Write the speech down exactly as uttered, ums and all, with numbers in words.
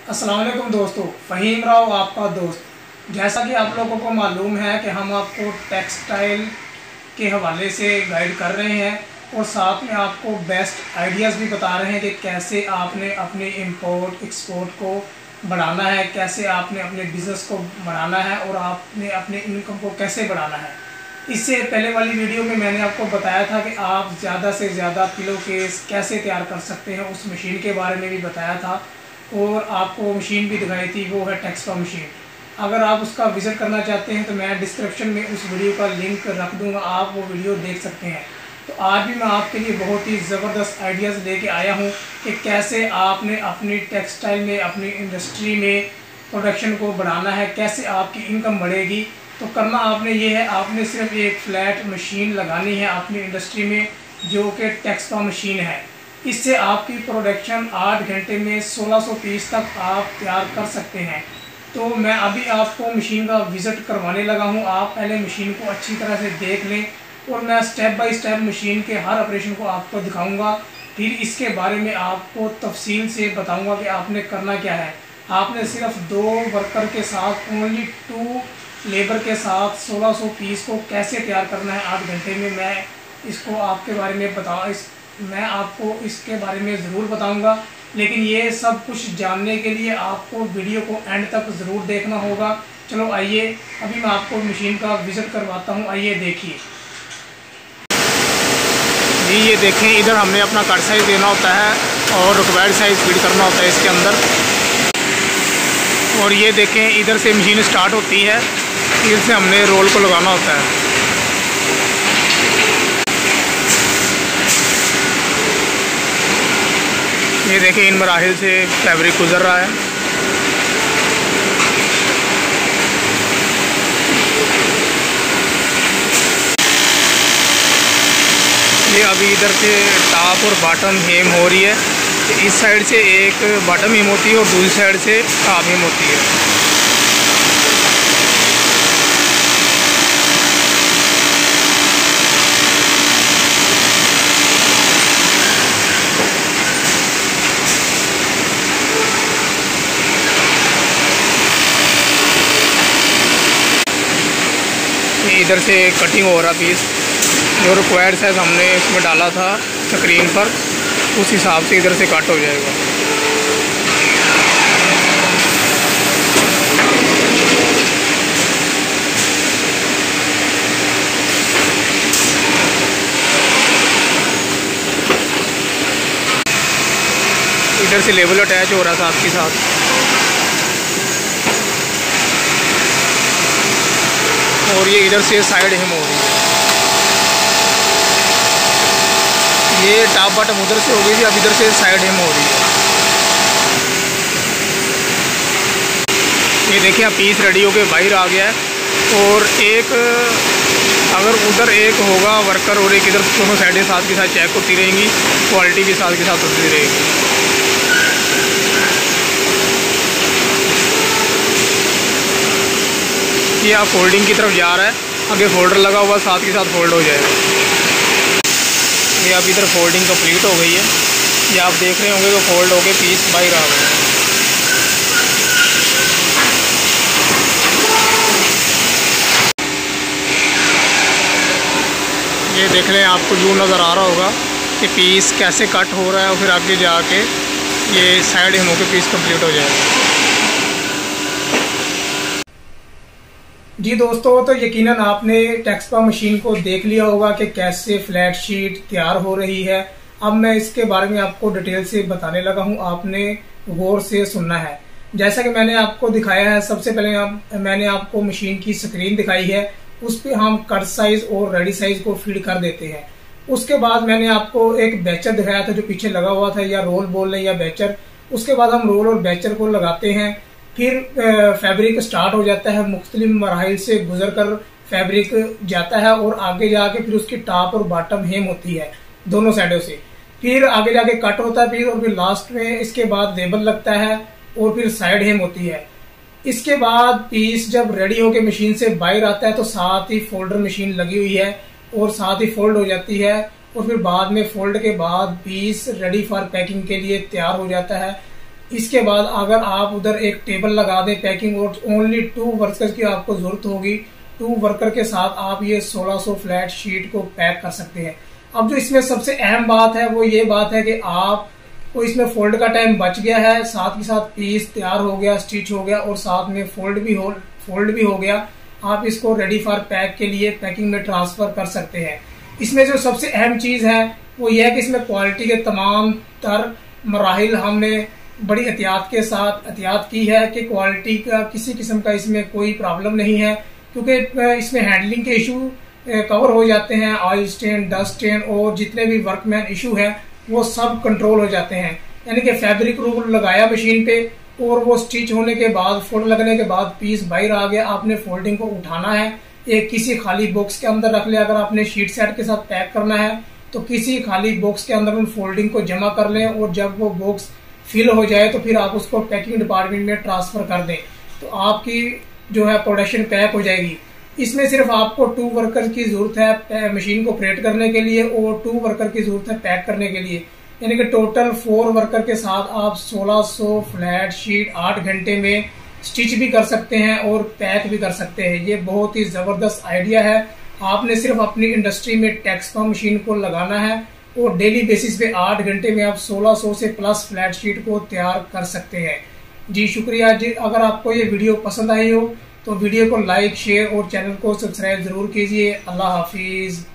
अस्सलाम वालेकुम दोस्तों, फ़हीम राव आपका दोस्त। जैसा कि आप लोगों को मालूम है कि हम आपको टेक्सटाइल के हवाले से गाइड कर रहे हैं और साथ में आपको बेस्ट आइडियाज़ भी बता रहे हैं कि कैसे आपने अपने इंपोर्ट एक्सपोर्ट को बढ़ाना है, कैसे आपने अपने बिज़नेस को बढ़ाना है और आपने अपने इनकम को कैसे बढ़ाना है। इससे पहले वाली वीडियो में मैंने आपको बताया था कि आप ज़्यादा से ज़्यादा पिलो केस कैसे तैयार कर सकते हैं, उस मशीन के बारे में भी बताया था और आपको मशीन भी दिखाई थी, वो है टेक्सपा मशीन। अगर आप उसका विज़िट करना चाहते हैं तो मैं डिस्क्रिप्शन में उस वीडियो का लिंक रख दूंगा, आप वो वीडियो देख सकते हैं। तो आज भी मैं आपके लिए बहुत ही ज़बरदस्त आइडियाज़ लेके आया हूँ कि कैसे आपने अपनी टेक्सटाइल में, अपनी इंडस्ट्री में प्रोडक्शन को बढ़ाना है, कैसे आपकी इनकम बढ़ेगी। तो करना आपने ये है, आपने सिर्फ एक फ्लैट मशीन लगानी है अपनी इंडस्ट्री में जो कि टेक्सपा मशीन है। इससे आपकी प्रोडक्शन आठ घंटे में सोलह सौ पीस तक आप तैयार कर सकते हैं। तो मैं अभी आपको मशीन का विज़िट करवाने लगा हूं, आप पहले मशीन को अच्छी तरह से देख लें और मैं स्टेप बाय स्टेप मशीन के हर ऑपरेशन को आपको दिखाऊंगा। फिर इसके बारे में आपको तफसील से बताऊंगा कि आपने करना क्या है। आपने सिर्फ दो वर्कर के साथ, ओनली टू लेबर के साथ सोलह सौ पीस को कैसे तैयार करना है आठ घंटे में, मैं इसको आपके बारे में बता इस मैं आपको इसके बारे में ज़रूर बताऊंगा। लेकिन ये सब कुछ जानने के लिए आपको वीडियो को एंड तक ज़रूर देखना होगा। चलो आइए, अभी मैं आपको मशीन का विज़िट करवाता हूँ, आइए देखिए। जी ये देखें, इधर हमने अपना कट साइज़ देना होता है और रिक्वायर्ड साइज़ फीड करना होता है इसके अंदर। और ये देखें, इधर से मशीन स्टार्ट होती है, इधर से हमने रोल को लगाना होता है। ये देखें, इन मराहिल से फैब्रिक गुजर रहा है। ये अभी इधर से टॉप और बॉटम हेम हो रही है। इस साइड से एक बॉटम हेम होती है और दूसरी साइड से टॉप हेम होती है। इधर से कटिंग हो रहा पीस, जो रिक्वायर्ड साइज हमने इसमें डाला था स्क्रीन पर, उस हिसाब से इधर से कट हो जाएगा। इधर से लेबल अटैच हो रहा था साथ के साथ। और ये इधर से साइड हेम हो रही है। ये टॉप बॉटम उधर से हो गई थी, अब इधर से साइड हेम हो रही है। ये देखिए, अब पीस रेडी होके बाहर आ गया है। और एक अगर उधर एक होगा वर्कर और एक इधर, दोनों साइडें साथ के साथ चेक होती रहेंगी, क्वालिटी भी साथ के साथ होती रहेगी। ये आप फोल्डिंग की तरफ जा रहा है, आगे फोल्डर लगा हुआ साथ के साथ फोल्ड हो जाएगा। ये अब इधर फोल्डिंग कंप्लीट हो गई है। ये आप देख रहे होंगे कि फोल्ड होके पीस बाहर आ गए। ये देख रहे हैं, आपको व्यू नज़र आ रहा होगा कि पीस कैसे कट हो रहा है और फिर आगे जाके ये साइड हेम होके पीस कंप्लीट हो जाएगा। जी दोस्तों, तो यकीनन आपने टेक्सपा मशीन को देख लिया होगा कि कैसे फ्लैट शीट तैयार हो रही है। अब मैं इसके बारे में आपको डिटेल से बताने लगा हूं, आपने गौर से सुनना है। जैसा कि मैंने आपको दिखाया है, सबसे पहले आप, मैंने आपको मशीन की स्क्रीन दिखाई है, उस पर हम कट साइज और रेडी साइज को फीड कर देते हैं। उसके बाद मैंने आपको एक बैचर दिखाया था जो पीछे लगा हुआ था, या रोल बोल लें या बैचर। उसके बाद हम रोल और बैचर को लगाते हैं, फिर फैब्रिक स्टार्ट हो जाता है, मुख्तलिफ मराहिल से गुजर कर फैब्रिक जाता है और आगे जाके फिर उसकी टॉप और बॉटम हेम होती है दोनों साइडों से। फिर आगे जाके कट होता है पीस और फिर लास्ट में इसके बाद लेबल लगता है और फिर साइड हेम होती है। इसके बाद पीस जब रेडी होके मशीन से बाहर आता है तो साथ ही फोल्डर मशीन लगी हुई है और साथ ही फोल्ड हो जाती है और फिर बाद में फोल्ड के बाद पीस रेडी फॉर पैकिंग के लिए तैयार हो जाता है। इसके बाद अगर आप उधर एक टेबल लगा दें पैकिंग, और ओनली टू वर्कर्स की आपको जरूरत होगी, टू वर्कर के साथ आप ये सोलह सौ फ्लैट शीट को पैक कर सकते हैं। अब जो इसमें सबसे अहम बात है वो ये बात है कि आप को इसमें फोल्ड का टाइम बच गया है, साथ के साथ पीस तैयार हो गया, स्टिच हो गया और साथ में फोल्ड भी हो फोल्ड भी हो गया। आप इसको रेडी फॉर पैक के लिए पैकिंग में ट्रांसफर कर सकते हैं। इसमें जो सबसे अहम चीज है वो ये है कि इसमें क्वालिटी के तमाम तर मराहिल हमने बड़ी एहतियात के साथ एहतियात की है कि क्वालिटी का किसी किस्म का इसमें कोई प्रॉब्लम नहीं है, क्योंकि इसमें हैंडलिंग के इशू कवर हो जाते हैं, ऑयल स्टेन, डस्ट स्टेन और जितने भी वर्कमैन इशू है वो सब कंट्रोल हो जाते हैं। यानी कि फैब्रिक रूल लगाया मशीन पे और वो स्टिच होने के बाद, फोल्ड लगने के बाद पीस बाहर आ गया, आपने फोल्डिंग को उठाना है, एक किसी खाली बॉक्स के अंदर रख ले। अगर आपने शीट सेट के साथ पैक करना है तो किसी खाली बॉक्स के अंदर उन फोल्डिंग को जमा कर लें, और जब वो बॉक्स फिल हो जाए तो फिर आप उसको पैकिंग डिपार्टमेंट में ट्रांसफर कर दें, तो आपकी जो है प्रोडक्शन पैक हो जाएगी। इसमें सिर्फ आपको टू वर्कर की जरूरत है मशीन को ऑपरेट करने के लिए और टू वर्कर की जरूरत है पैक करने के लिए, यानी कि टोटल फोर वर्कर के साथ आप सोलह सौ फ्लैट शीट आठ घंटे में स्टिच भी कर सकते हैं और पैक भी कर सकते हैं। ये बहुत ही जबरदस्त आइडिया है। आपने सिर्फ अपनी इंडस्ट्री में टेक्सफॉर्म मशीन को लगाना है और डेली बेसिस पे आठ घंटे में आप सोलह सौ से प्लस फ्लैट शीट को तैयार कर सकते हैं। जी शुक्रिया जी। अगर आपको ये वीडियो पसंद आई हो तो वीडियो को लाइक, शेयर और चैनल को सब्सक्राइब जरूर कीजिए। अल्लाह हाफिज।